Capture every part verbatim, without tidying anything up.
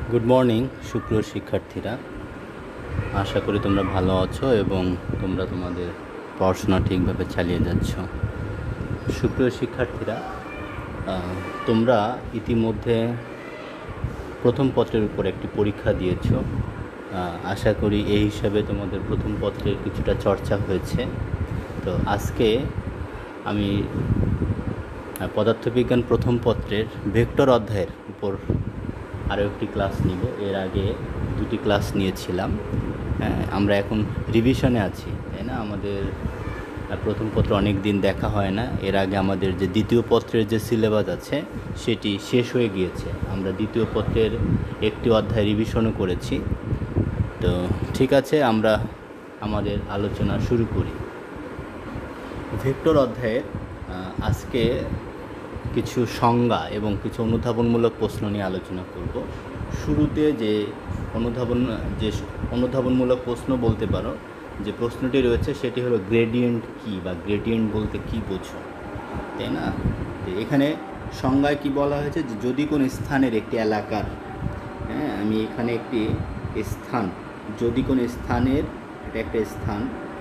Good morning সুপ্রিয় শিক্ষার্থীরা, আশা করি তোমরা ভালো আছো এবং তোমরা তোমাদের পড়াশোনা ঠিকভাবে চালিয়ে যাচ্ছ। সুপ্রিয় শিক্ষার্থীরা, তোমরা ইতিমধ্যে প্রথম পত্রের উপর একটি পরীক্ষা দিয়েছ। আশা করি এই হিসাবে তোমাদের প্রথম পত্রের কিছুটা চর্চা হয়েছে। তো আজকে আমি পদার্থবিজ্ঞান প্রথম পত্রের ভেক্টর অধ্যায়ের উপর আরও একটি ক্লাস নিব। এর আগে দুটি ক্লাস নিয়েছিলাম। আমরা এখন রিভিশনে আছি, তাই না? আমাদের প্রথম পত্র অনেক দিন দেখা হয় না। এর আগে আমাদের যে দ্বিতীয় পত্রের যে সিলেবাস আছে সেটি শেষ হয়ে গিয়েছে। আমরা দ্বিতীয় পত্রের একটি অধ্যায় রিভিশনও করেছি। তো ঠিক আছে, আমরা আমাদের আলোচনা শুরু করি। ভেক্টর অধ্যায়ের আজকে কিছু সংজ্ঞা এবং কিছু অনুধাবনমূলক প্রশ্ন নিয়ে আলোচনা করব। শুরুতে যে অনুধাবন যে অনুধাবনমূলক প্রশ্ন বলতে পারো যে প্রশ্নটি রয়েছে সেটি হলো গ্রেডিয়েন্ট কি, বা গ্রেডিয়েন্ট বলতে কি বোঝো, তাই না? এখানে সংজ্ঞায় কি বলা হয়েছে যে যদি কোনো স্থানের একটি এলাকার, হ্যাঁ আমি এখানে একটি স্থান, যদি কোনো স্থানের, এটা একটা স্থান,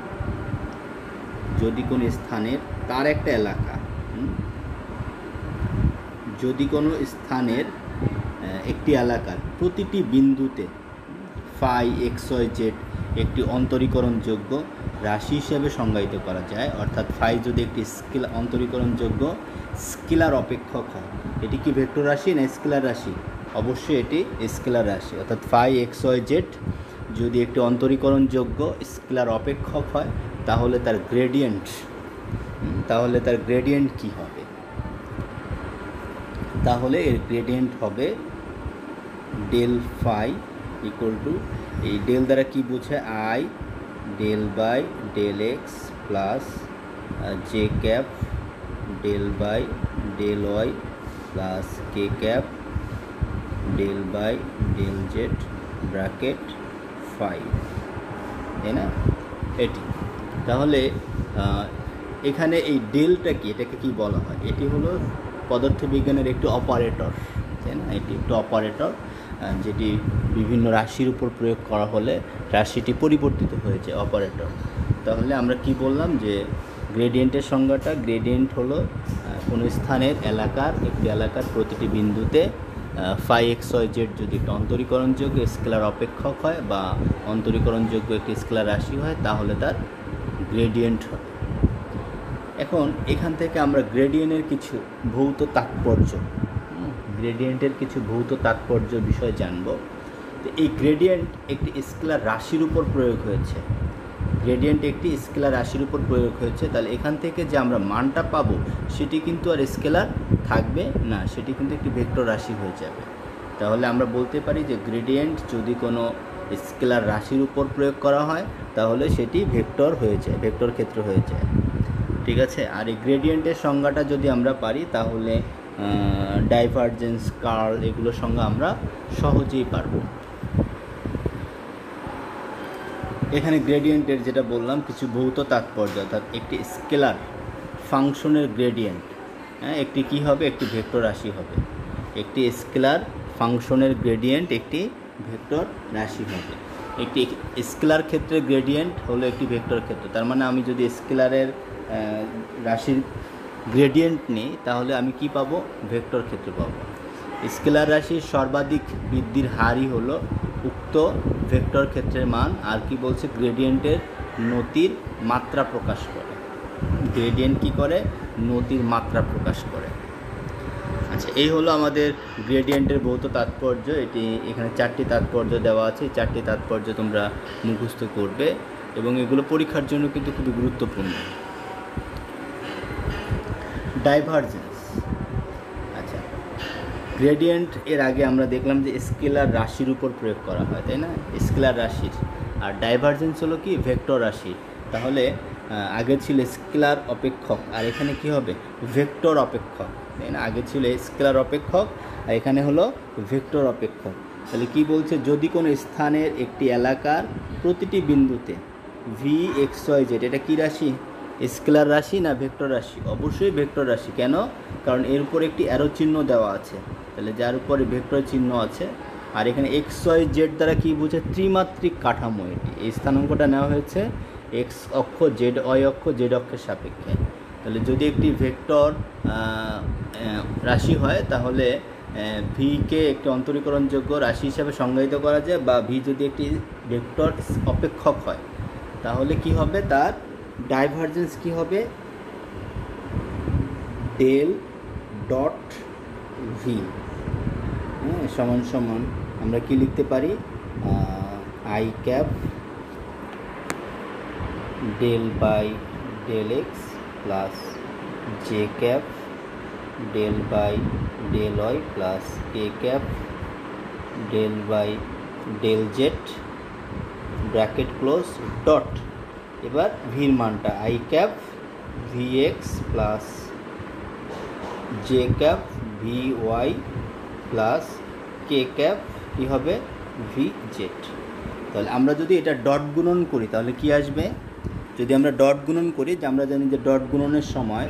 যদি কোনো স্থানের তার একটা এলাকা, যদি কোনো স্থানের একটি এলাকার প্রতিটি বিন্দুতে ফাই এক্স ওয়াই জেড একটি অন্তরীকরণযোগ্য রাশি হিসেবে সংজ্ঞায়িত করা যায়। অর্থাৎ ফাই যদি একটি স্কেলার অন্তরীকরণযোগ্য স্কেলার অপেক্ষক হয়, এটি কি ভেক্টর রাশি না স্কেলার রাশি? অবশ্যই এটি স্কেলার রাশি। অর্থাৎ ফাই এক্স ওয়াই জেড যদি একটি অন্তরীকরণযোগ্য স্কেলার অপেক্ষক হয় তাহলে তার গ্রেডিয়েন্ট তাহলে তার গ্রেডিয়েন্ট কি হবে? তাহলে এর গ্রেডিয়েন্ট হবে ডেল ফাই ইকুয়াল টু, এই ডেল দ্বারা কি বোঝায়? I del by del X plus J cap del by del Y plus K cap del by del Z bracket phi, তাই না? এটি তাহলে এখানে এই ডেলটা কি, এটাকে কি বলা হয়? এটি হলো পদার্থবিজ্ঞানের একটি অপারেটর, তাই না? এটি একটি অপারেটর যেটি বিভিন্ন রাশির উপর প্রয়োগ করা হলে রাশিটি পরিবর্তিত হয়েছে, অপারেটর। তাহলে আমরা কি বললাম যে গ্রেডিয়েন্টের সংজ্ঞাটা, গ্রেডিয়েন্ট হলো কোনো স্থানের এলাকার একটি এলাকার প্রতিটি বিন্দুতে ফাই এক্স ওয়াই জেড যদি একটা অন্তরীকরণযোগ্য স্কেলার অপেক্ষক হয় বা অন্তরীকরণযোগ্য একটি স্কেলার রাশি হয় তাহলে তার গ্রেডিয়েন্ট হবে। এখন এখান থেকে আমরা গ্রেডিয়েন্টের কিছু ভৌত তাৎপর্য গ্রেডিয়েন্টের কিছু ভৌত তাৎপর্য বিষয় জানব। তো এই গ্রেডিয়েন্ট একটি স্কেলার রাশির উপর প্রয়োগ হয়েছে গ্রেডিয়েন্ট একটি স্কেলার রাশির উপর প্রয়োগ হয়েছে তাহলে এখান থেকে যে আমরা মানটা পাবো সেটি কিন্তু আর স্কেলার থাকবে না, সেটি কিন্তু একটি ভেক্টর রাশি হয়ে যাবে। তাহলে আমরা বলতে পারি যে গ্রেডিয়েন্ট যদি কোনো স্কেলার রাশির উপর প্রয়োগ করা হয় তাহলে সেটি ভেক্টর হয়ে যায়, ভেক্টর ক্ষেত্র হয়ে যায়, ঠিক আছে? আর এই গ্রেডিয়েন্টের সংজ্ঞাটা যদি আমরা পারি তাহলে ডাইভারজেন্স, কার্ল এগুলোর সংজ্ঞা আমরা সহজেই পারব। এখানে গ্রেডিয়েন্টের যেটা বললাম কিছু ভৌত তাৎপর্য, অর্থাৎ একটি স্কেলার ফাংশনের গ্রেডিয়েন্ট, হ্যাঁ একটি কি হবে? একটি ভেক্টর রাশি হবে। একটি স্কেলার ফাংশনের গ্রেডিয়েন্ট একটি ভেক্টর রাশি হবে। একটি স্কেলার ক্ষেত্রে গ্রেডিয়েন্ট হলো একটি ভেক্টর ক্ষেত্র। তার মানে আমি যদি স্কেলারের রাশির গ্রেডিয়েন্ট নিই তাহলে আমি কি পাবো? ভেক্টর ক্ষেত্র পাবো। স্কেলার রাশির সর্বাধিক বৃদ্ধির হারই হলো উক্ত ভেক্টর ক্ষেত্রের মান। আর কি বলছে? গ্রেডিয়েন্টের নতির মাত্রা প্রকাশ করে। গ্রেডিয়েন্ট কি করে? নতির মাত্রা প্রকাশ করে। আচ্ছা, এই হলো আমাদের গ্রেডিয়েন্টের ভৌত তাৎপর্য। এটি এখানে চারটি তাৎপর্য দেওয়া আছে। এই চারটি তাৎপর্য তোমরা মুখস্থ করবে এবং এগুলো পরীক্ষার জন্য কিন্তু খুবই গুরুত্বপূর্ণ। ডাইভারজেন্স, আচ্ছা গ্রেডিয়েন্ট এর আগে আমরা দেখলাম যে স্কেলার রাশির উপর প্রয়োগ করা হয়, তাই না? স্কেলার রাশির। আর ডাইভারজেন্স হলো কি? ভেক্টর রাশি। তাহলে আগে ছিল স্কেলার অপেক্ষক আর এখানে কি হবে? ভেক্টর অপেক্ষক, তাই না? আগে ছিল স্কেলার অপেক্ষক আর এখানে হলো ভেক্টর অপেক্ষক। তাহলে কি বলছে? যদি কোনো স্থানের একটি এলাকার প্রতিটি বিন্দুতে ভি এক্স ওয়াই জেড, এটা কী রাশি? স্কেলার রাশি না ভেক্টর রাশি? অবশ্যই ভেক্টর রাশি। কেন? কারণ এর উপর একটি অ্যারো চিহ্ন দেওয়া আছে। তাহলে যার উপরে ভেক্টর চিহ্ন আছে আর এখানে এক্স ওয়াই জেড দ্বারা কী বোঝে? ত্রিমাত্রিক কাঠামো। এটি এই স্থানাঙ্কটা নেওয়া হয়েছে এক্স অক্ষ, জেড ওয়াই অক্ষ, জেড অক্ষের সাপেক্ষে। তাহলে যদি একটি ভেক্টর রাশি হয় তাহলে ভিকে একটি অন্তরীকরণযোগ্য রাশি হিসাবে সংজ্ঞায়িত করা যায়, বা ভি যদি একটি ভেক্টর অপেক্ষক হয় তাহলে কি হবে? তার ডাইভারজেন্স কি হবে? ডেল ডট ভি হ্যাঁ সমান সমান আমরা কি লিখতে পারি? I cap del by del X plus J cap del by del Y plus K cap del by del Z bracket close dot. এবার ভির মানটা I cap V X plus J cap V Y plus K cap কী হবে? V Z. তাহলে আমরা যদি এটা dot গুণন করি তাহলে কি আসবে? যদি আমরা ডট গুণন করি, যে আমরা জানি যে ডট গুণনের সময়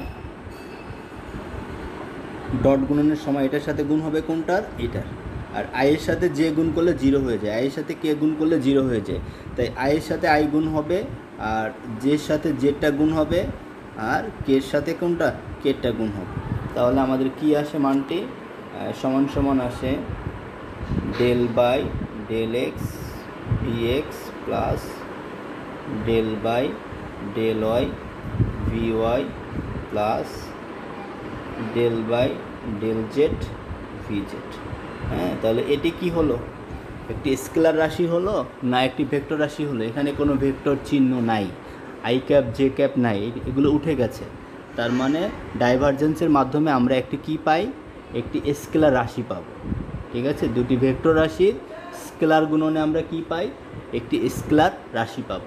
ডট গুণনের সময় এটার সাথে গুণ হবে কোনটার? এটার। আর আইয়ের সাথে যে গুণ করলে জিরো হয়ে যায়, আইয়ের সাথে কে গুণ করলে জিরো হয়ে যায়। তাই আইয়ের সাথে আই গুণ হবে, আর জের সাথে জেডটা গুণ হবে, আর কের সাথে কোনটা? কেরটা গুণ হবে। তাহলে আমাদের কি আসে মানটি? সমান সমান আসে del by del X V X plus del by del Y V Y plus del by del Z V Z. হ্যাঁ, তাহলে এটি কি হলো? একটি স্কেলার রাশি হলো না একটি ভেক্টর রাশি হলো? এখানে কোনো ভেক্টর চিহ্ন নাই, আই ক্যাপ জে ক্যাপ নাই, এগুলো উঠে গেছে। তার মানে ডাইভারজেন্সের মাধ্যমে আমরা একটি কি পাই? একটি স্কেলার রাশি পাব। ঠিক আছে, দুটি ভেক্টর রাশির স্কেলার গুণনে আমরা কি পাই? একটি স্কেলার রাশি পাব।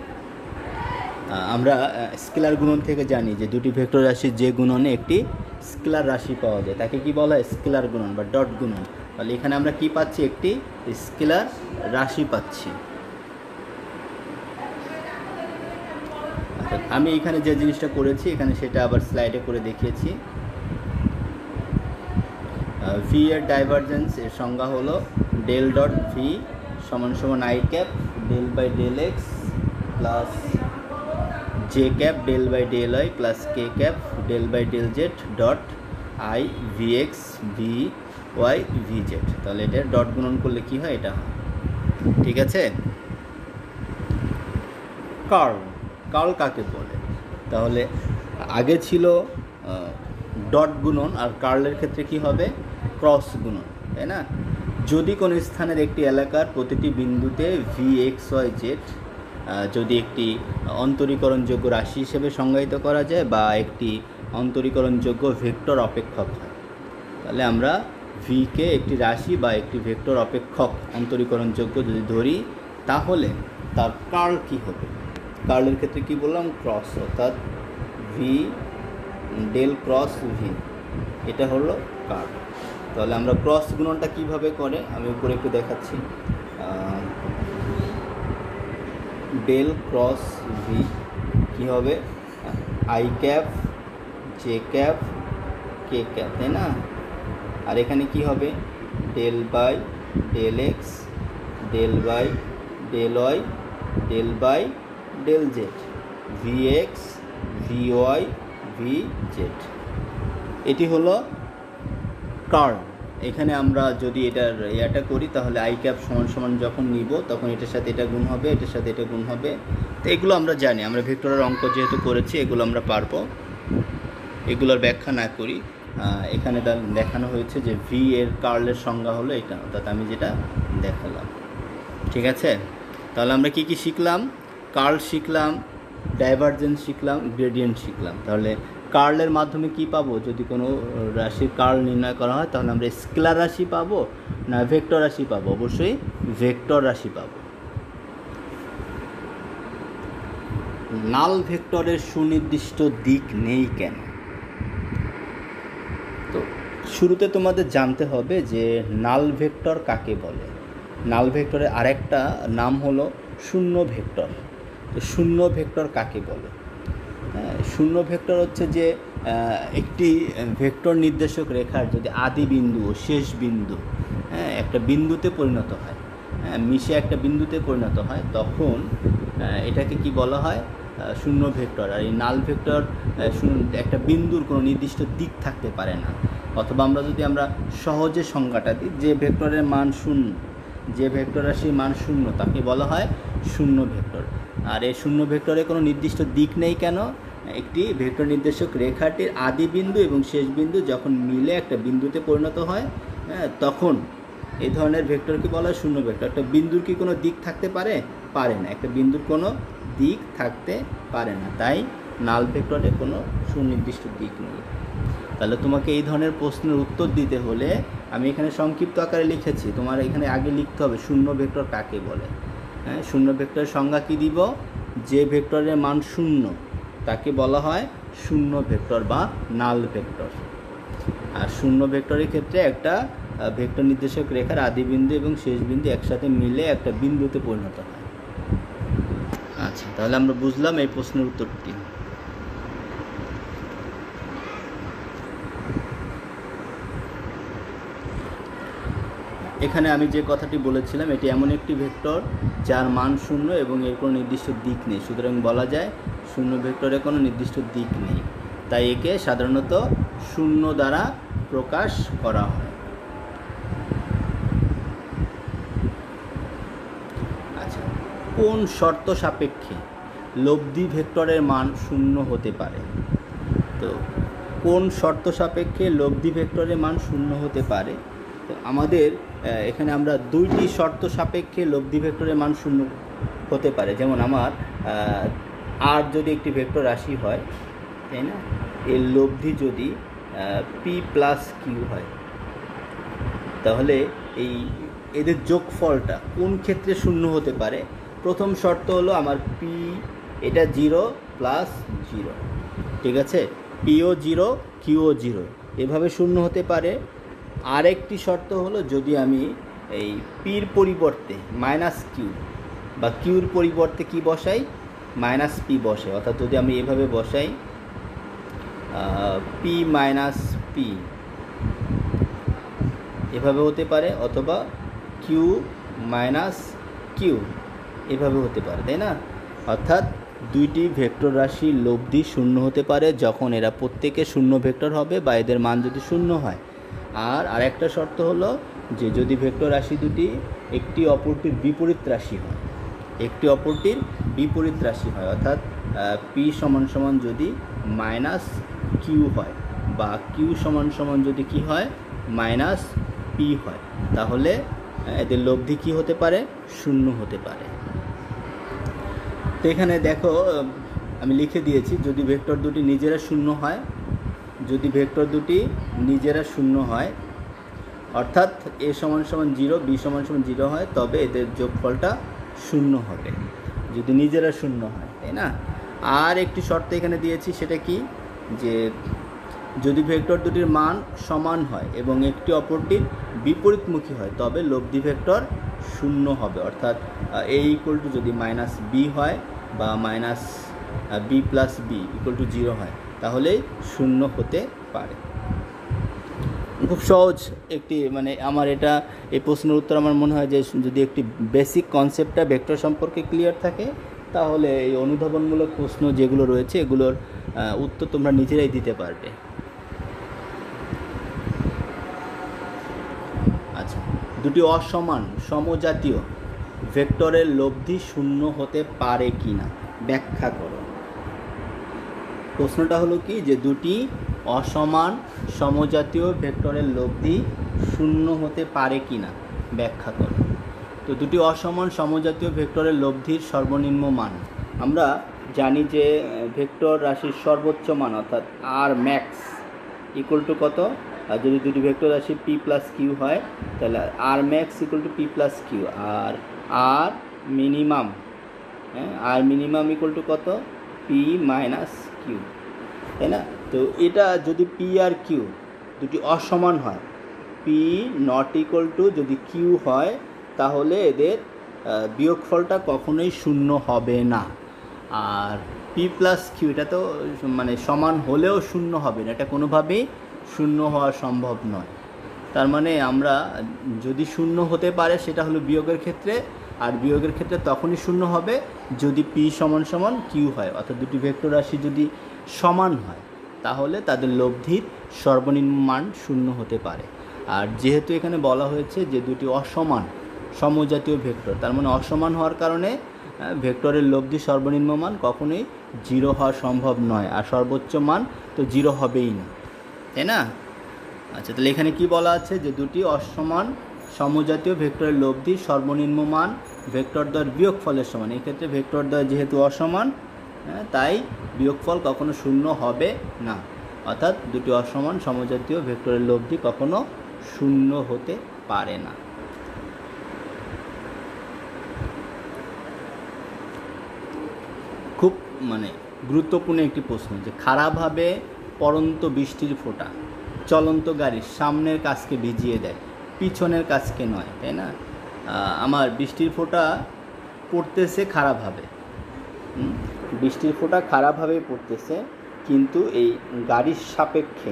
আমরা স্কেলার গুণন থেকে জানি যে দুটি ভেক্টর রাশির যে গুণনে একটি স্কেলার রাশি পাওয়া যায় তাকে কি বলা হয়? স্কেলার গুণন বা ডট গুণন। তাহলে এখানে আমরা কি পাচ্ছি? একটি স্কেলার রাশি পাচ্ছি। আচ্ছা, আমি এখানে যে জিনিসটা করেছি এখানে সেটা আবার স্লাইডে করে দেখিয়েছি। ভি এর ডাইভারজেন্স এর সংজ্ঞা হলো ডেল ডট ভি সমান সমান I cap del by del X plus J cap del by del Y plus K cap del by del Z dot I V X V Y V Z. তাহলে এটা dot গুণন করলে কি হয়? এটা হয়। ঠিক আছে। কার্ল, কার্ল কাকে বলে? তাহলে আগে ছিল ডট গুণন, আর কার্লের ক্ষেত্রে কি হবে? ক্রস গুণন, তাই না? যদি কোনো স্থানের একটি এলাকার প্রতিটি বিন্দুতে ভি এক্স ওয়াই জেড যদি একটি অন্তরীকরণযোগ্য রাশি হিসেবে সংজ্ঞায়িত করা যায় বা একটি অন্তরীকরণযোগ্য ভেক্টর অপেক্ষক হয়, তাহলে আমরা ভিকে একটি রাশি বা একটি ভেক্টর অপেক্ষক অন্তরীকরণযোগ্য যদি ধরি তাহলে তার কার্ল কী হবে? কার্লের ক্ষেত্রে কি বললাম? ক্রস, অর্থাৎ ভি ডেল ক্রস ভি, এটা হলো কার্ল। তাহলে আমরা ক্রস গুণনটা কিভাবে করে আমি উপরে একটু দেখাচ্ছি। ডেল ক্রস ভি কী হবে? I cap J cap K cap, তাই না? আর এখানে কি হবে? Del by del X del by del Y del by del Z V X V Y V Z. এটি হলো কার্ল। এখানে আমরা যদি এটার ইয়াটা করি তাহলে আই ক্যাপ সমান সমান যখন নিব তখন এটার সাথে এটা গুণ হবে, এটার সাথে এটা গুণ হবে। তো এগুলো আমরা জানি, আমরা ভেক্টরের অঙ্ক যেহেতু করেছি এগুলো আমরা পারবো, এগুলোর ব্যাখ্যা না করি। এখানে দেখানো হয়েছে যে ভি এর কার্লের সংজ্ঞা হলো এটা, অর্থাৎ আমি যেটা দেখালাম। ঠিক আছে, তাহলে আমরা কি কি শিখলাম? কার্ল শিখলাম, ডাইভারজেন্স শিখলাম, গ্রেডিয়েন্ট শিখলাম। তাহলে কার্লের মাধ্যমে কি পাবো? যদি কোনো রাশির কার্ল নির্ণয় করা হয় তাহলে আমরা স্কেলার রাশি পাবো না ভেক্টর রাশি পাবো? অবশ্যই ভেক্টর রাশি পাবো। নাল ভেক্টরের সুনির্দিষ্ট দিক নেই কেন? তো শুরুতে তোমাদের জানতে হবে যে নাল ভেক্টর কাকে বলে। নাল ভেক্টরের আরেকটা নাম হলো শূন্য ভেক্টর। তো শূন্য ভেক্টর কাকে বলে? হ্যাঁ, শূন্য ভেক্টর হচ্ছে যে একটি ভেক্টর নির্দেশক রেখার যদি আদি বিন্দু ও শেষ বিন্দু হ্যাঁ একটা বিন্দুতে পরিণত হয়, হ্যাঁ মিশে একটা বিন্দুতে পরিণত হয়, তখন এটাকে কি বলা হয়? শূন্য ভেক্টর। আর এই নাল ভেক্টর একটা বিন্দুর কোনো নির্দিষ্ট দিক থাকতে পারে না। অথবা আমরা যদি আমরা সহজে সংজ্ঞাটা দিই, যে ভেক্টরের মান শূন্য, যে ভেক্টর রাশির মান শূন্য তাকে বলা হয় শূন্য ভেক্টর। আর এই শূন্য ভেক্টরে কোনো নির্দিষ্ট দিক নেই কেন? একটি ভেক্টর নির্দেশক রেখাটির আদি বিন্দু এবং শেষ বিন্দু যখন মিলে একটা বিন্দুতে পরিণত হয়, হ্যাঁ তখন এই ধরনের ভেক্টরকে বলা হয় শূন্য ভেক্টর। একটা বিন্দুর কি কোনো দিক থাকতে পারে? পারে না। একটা বিন্দুর কোনো দিক থাকতে পারে না, তাই নাল ভেক্টরে কোনো সুনির্দিষ্ট দিক নেই। তাহলে তোমাকে এই ধরনের প্রশ্নের উত্তর দিতে হলে আমি এখানে সংক্ষিপ্ত আকারে লিখেছি, তোমার এখানে আগে লিখতে হবে শূন্য ভেক্টর কাকে বলে। হ্যাঁ শূন্য ভেক্টরের সংজ্ঞা কী দিব? যে ভেক্টরের মান শূন্য তাকে বলা হয় শূন্য ভেক্টর বা নাল ভেক্টর। আর শূন্য ভেক্টরের ক্ষেত্রে একটা ভেক্টর নির্দেশক রেখার আদি বিন্দু এবং শেষ বিন্দু একসাথে মিলে একটা বিন্দুতে পরিণত হয়। আচ্ছা, তাহলে আমরা বুঝলাম এই প্রশ্নের উত্তরটি। এখানে আমি যে কথাটি বলেছিলাম, এটি এমন একটি ভেক্টর যার মান শূন্য এবং এর কোনো নির্দিষ্ট দিক নেই, সুতরাং বলা যায় শূন্য ভেক্টরে কোনো নির্দিষ্ট দিক নেই, তাই একে সাধারণত শূন্য দ্বারা প্রকাশ করা হয়। আচ্ছা, কোন শর্ত সাপেক্ষে লব্ধি ভেক্টরের মান শূন্য হতে পারে? তো কোন শর্ত সাপেক্ষে লব্ধি ভেক্টরের মান শূন্য হতে পারে? তো আমাদের এখানে আমরা দুইটি শর্ত সাপেক্ষে লব্ধি ভেক্টরের মান শূন্য হতে পারে। যেমন আমার আর যদি একটি ভেক্টর রাশি হয়, তাই না, এর লব্ধি যদি পি প্লাস কিউ হয়, তাহলে এই এদের যোগফলটা কোন ক্ষেত্রে শূন্য হতে পারে? প্রথম শর্ত হলো আমার পি এটা জিরো প্লাস জিরো, ঠিক আছে, পিও জিরো কিউও জিরো, এভাবে শূন্য হতে পারে। আরেকটি শর্ত হলো যদি আমি এই পির পরিবর্তে মাইনাস কিউ বা কিউর পরিবর্তে কি বসাই? মাইনাস পি বসে, অর্থাৎ যদি আমি এভাবে বসাই পি মাইনাস পি, এভাবে হতে পারে, অথবা কিউ মাইনাস কিউ এভাবে হতে পারে, তাই না? অর্থাৎ দুইটি ভেক্টর রাশির লব্ধি শূন্য হতে পারে যখন এরা প্রত্যেকে শূন্য ভেক্টর হবে বা এদের মান যদি শূন্য হয়। আর আরেকটা শর্ত হলো যে যদি ভেক্টর রাশি দুটি একটি অপরটির বিপরীত রাশি হয়, একটি অপরটির বিপরীত রাশি হয়, অর্থাৎ পি সমান সমান যদি মাইনাস কিউ হয় বা কিউ সমান সমান যদি কি হয়? মাইনাস পি হয়, তাহলে এদের লব্ধি কি হতে পারে? শূন্য হতে পারে। তো এখানে দেখো আমি লিখে দিয়েছি, যদি ভেক্টর দুটি নিজেরা শূন্য হয়, যদি ভেক্টর দুটি নিজেরা শূন্য হয়, অর্থাৎ এ সমান সমান জিরো, বি সমান সমান জিরো হয়, তবে এদের যোগফলটা শূন্য হবে, যদি নিজেরা শূন্য হয়, তাই না? আর একটি শর্ত এখানে দিয়েছি, সেটা কি? যে যদি ভেক্টর দুটির মান সমান হয় এবং একটি অপরটির বিপরীতমুখী হয়, তবে লব্ধি ভেক্টর শূন্য হবে। অর্থাৎ এ ইকুয়াল টু যদি মাইনাস বি হয় বা minus B plus B equal to zero হয়, তাহলে শূন্য হতে পারে। খুব সহজ একটি, মানে আমার এটা এই প্রশ্নের উত্তর আমার মনে হয় যে যদি একটি বেসিক কনসেপ্টটা ভেক্টর সম্পর্কে ক্লিয়ার থাকে, তাহলে এই অনুধাবনমূলক প্রশ্ন যেগুলো রয়েছে এগুলোর উত্তর তোমরা নিজেরাই দিতে পারবে। আচ্ছা, দুটি অসমান সমজাতীয় ভেক্টরের লব্ধি শূন্য হতে পারে কি না ব্যাখ্যা করো। প্রশ্নটা হলো কি, যে দুটি অসমান সমজাতীয় ভেক্টরের লব্ধি শূন্য হতে পারে কি না ব্যাখ্যা করো। তো দুটি অসমান সমজাতীয় ভেক্টরের লব্ধির সর্বনিম্ন মান, আমরা জানি যে ভেক্টর রাশির সর্বোচ্চ মান অর্থাৎ আর ম্যাক্স ইকুয়াল টু কত? আর যদি দুটি ভেক্টর রাশি পি প্লাস কিউ হয়, তাহলে R max equal to P plus Q, আর আর মিনিমাম, হ্যাঁ আর মিনিমাম ইকুয়াল টু কত? পি মাইনাস কিউ, তাই না? তো এটা যদি পি আর কিউ দুটি অসমান হয়, পি নট ইকুয়াল টু যদি কিউ হয়, তাহলে এদের বিয়োগফলটা কখনোই শূন্য হবে না। আর পি প্লাস কিউ এটা তো মানে সমান হলেও শূন্য হবে না, এটা কোনোভাবেই শূন্য হওয়া সম্ভব নয়। তার মানে আমরা যদি শূন্য হতে পারে সেটা হলো বিয়োগের ক্ষেত্রে, আর বিয়োগের ক্ষেত্রে তখনই শূন্য হবে যদি পি সমান সমান কিউ হয়, অর্থাৎ দুটি ভেক্টর রাশি যদি সমান হয় তাহলে তাদের লব্ধির সর্বনিম্ন মান শূন্য হতে পারে। আর যেহেতু এখানে বলা হয়েছে যে দুটি অসমান সমজাতীয় ভেক্টর, তার মানে অসমান হওয়ার কারণে ভেক্টরের লব্ধি সর্বনিম্ন মান কখনোই জিরো হওয়া সম্ভব নয়, আর সর্বোচ্চ মান তো জিরো হবেই না, তাই না? আচ্ছা, তাহলে এখানে কি বলা আছে যে দুটি অসমান সমজাতীয় ভেক্টরের লব্ধি সর্বনিম্ন মান ভেক্টরদ্বয়ের বিয়োগফলের সমান। এই ক্ষেত্রে ভেক্টরদ্বয় যেহেতু অসমান, তাই বিয়োগফল কখনো শূন্য হবে না, অর্থাৎ দুটি অসমান সমজাতীয় ভেক্টরের লব্ধি কখনো শূন্য হতে পারে না। খুব মানে গুরুত্বপূর্ণ একটি প্রশ্ন যে খারাপভাবে পড়ন্ত বৃষ্টির ফোঁটা চলন্ত গাড়ির সামনের কাছকে ভিজিয়ে দেয়, পিছনের কাছকে নয়, তাই না? আমার বৃষ্টির ফোঁটা পড়তেছে খারাপভাবে, বৃষ্টির ফোঁটা খারাপভাবে পড়তেছে, কিন্তু এই গাড়ির সাপেক্ষে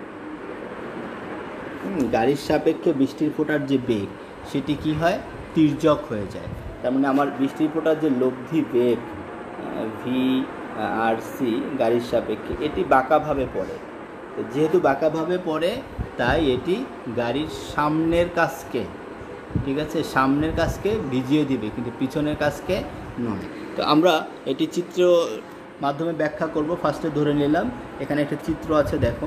গাড়ির সাপেক্ষে বৃষ্টির ফোঁটার যে বেগ সেটি কি হয়, তির্যক হয়ে যায়। তার মানে আমার বৃষ্টির ফোঁটার যে লব্ধি বেগ ভি আর সি গাড়ির সাপেক্ষে এটি বাঁকাভাবে পড়ে। যেহেতু বাঁকাভাবে পড়ে তাই এটি গাড়ির সামনের কাছকে, ঠিক আছে, সামনের কাছকে ভিজিয়ে দিবে, কিন্তু পিছনের কাছকে নয়। তো আমরা এটি চিত্র মাধ্যমে ব্যাখ্যা করব। ফার্স্টে ধরে নিলাম এখানে একটা চিত্র আছে, দেখো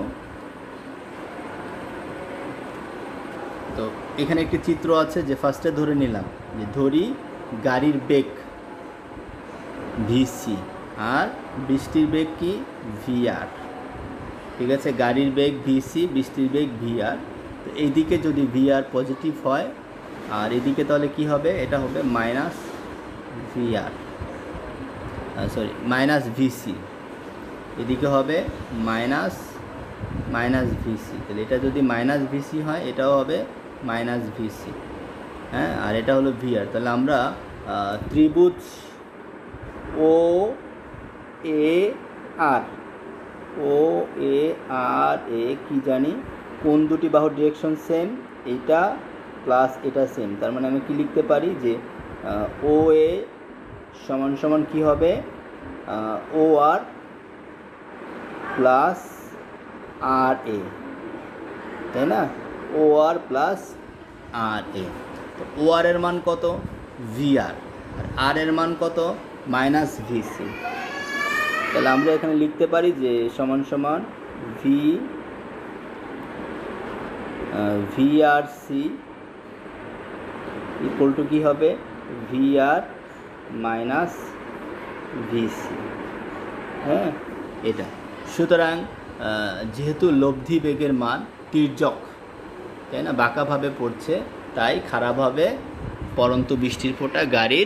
তো এখানে একটি চিত্র আছে যে ফার্স্টে ধরে নিলাম যে ধরি গাড়ির বেগ ভিসি আর বৃষ্টির বেগ কি ভিআর, ঠিক আছে, গাড়ির বেগ ভিসি, বৃষ্টির বেগ ভিআর। তো এইদিকে যদি ভিআর পজিটিভ হয় আর এদিকে তাহলে কি হবে, এটা হবে minus VR, sorry minus VC, এদিকে হবে মাইনাস মাইনাস ভিসি। তাহলে এটা যদি মাইনাস ভিসি হয় এটাও হবে মাইনাস ভিসি, হ্যাঁ, আর এটা হলো ভিআর। তাহলে আমরা ত্রিভুজ ও এ আর ও এ আর এ কি জানি কোন দুটি বাহুর ডিরেকশন সেম, এইটা প্লাস এটা সেম। তার মানে আমি কি লিখতে পারি যে ও এ সমান সমান কী হবে, ও আর প্লাস আর এ, তাই না, ও আর প্লাস আর এ। তো ও আর এর মান কত, ভি আর, আর আর এর মান কত, মাইনাস ভিসি। তাহলে আমরা এখানে লিখতে পারি যে সমান সমান V V R C equal to কী হবে, ভি আর মাইনাস ভিসি, হ্যাঁ এটা। সুতরাং যেহেতু লব্ধি বেগের মান তির্যক, তাই না, বাঁকাভাবে পড়ছে, তাই খারাপভাবে পরন্ত বৃষ্টির ফোঁটা গাড়ির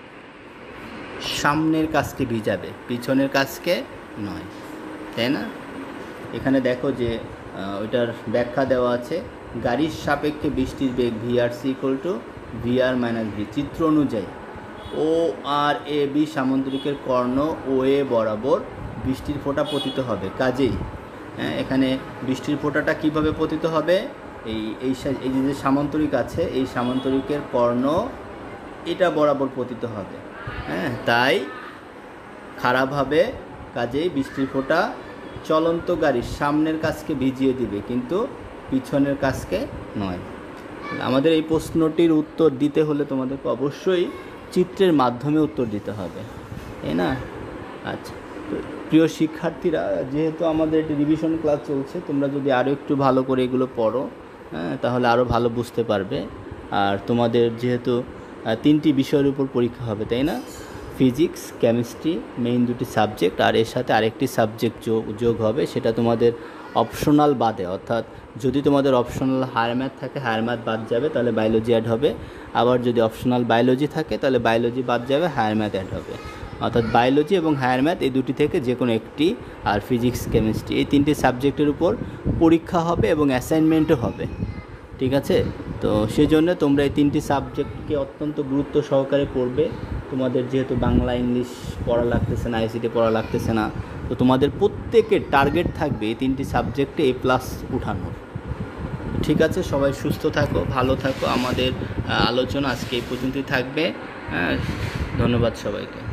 সামনের কাছকে ভিজাবে, পিছনের কাছকে নয়, তাই না? এখানে দেখো যে ওইটার ব্যাখ্যা দেওয়া আছে, গাড়ির সাপেক্ষে বৃষ্টির বেগ V R C equal to V R minus V. চিত্র অনুযায়ী ও আর এ বি সামন্তরিকের কর্ণ ও এ বরাবর বৃষ্টির ফোঁটা পতিত হবে। কাজেই হ্যাঁ, এখানে বৃষ্টির ফোঁটাটা কীভাবে পতিত হবে, এই এই এই যে সামান্তরিক আছে এই সামান্তরিকের কর্ণ এটা বরাবর পতিত হবে, হ্যাঁ, তাই খারাপভাবে কাজেই বৃষ্টির ফোঁটা চলন্ত গাড়ির সামনের কাছকে ভিজিয়ে দিবে, কিন্তু পিছনের কাছকে নয়। আমাদের এই প্রশ্নটির উত্তর দিতে হলে তোমাদেরকে অবশ্যই চিত্রের মাধ্যমে উত্তর দিতে হবে, তাই না? আচ্ছা, তো প্রিয় শিক্ষার্থীরা, যেহেতু আমাদের একটি রিভিশন ক্লাস চলছে, তোমরা যদি আরও একটু ভালো করে এগুলো পড়ো, হ্যাঁ, তাহলে আরও ভালো বুঝতে পারবে। আর তোমাদের যেহেতু তিনটি বিষয়ের উপর পরীক্ষা হবে, তাই না, ফিজিক্স, কেমিস্ট্রি, মেইন দুটি সাবজেক্ট, আর এর সাথে আরেকটি সাবজেক্ট যোগ যোগ হবে, সেটা তোমাদের অপশনাল বাদে, অর্থাৎ যদি তোমাদের অপশনাল হায়ার ম্যাথ থাকে হায়ার ম্যাথ বাদ যাবে, তাহলে বায়োলজি অ্যাড হবে। আবার যদি অপশনাল বায়োলজি থাকে তাহলে বায়োলজি বাদ যাবে, হায়ার ম্যাথ অ্যাড হবে। অর্থাৎ বায়োলজি এবং হায়ার ম্যাথ এই দুটি থেকে যে কোনো একটি, আর ফিজিক্স, কেমিস্ট্রি এই তিনটি সাবজেক্টের উপর পরীক্ষা হবে এবং অ্যাসাইনমেন্টও হবে, ঠিক আছে? তো সেই জন্য তোমরা এই তিনটি সাবজেক্টকে অত্যন্ত গুরুত্ব সহকারে পড়বে। তোমাদের যেহেতু বাংলা ইংলিশ পড়া লাগতেছে না, আইসিটি পড়া লাগতেছে না, তো তোমাদের প্রত্যেকের টার্গেট থাকবে এই তিনটি সাবজেক্টে এ প্লাস উঠানোর। ঠিক আছে, সবাই সুস্থ থাকো, ভালো থাকো। আমাদের আলোচনা আজকে এই পর্যন্তই থাকবে। ধন্যবাদ সবাইকে।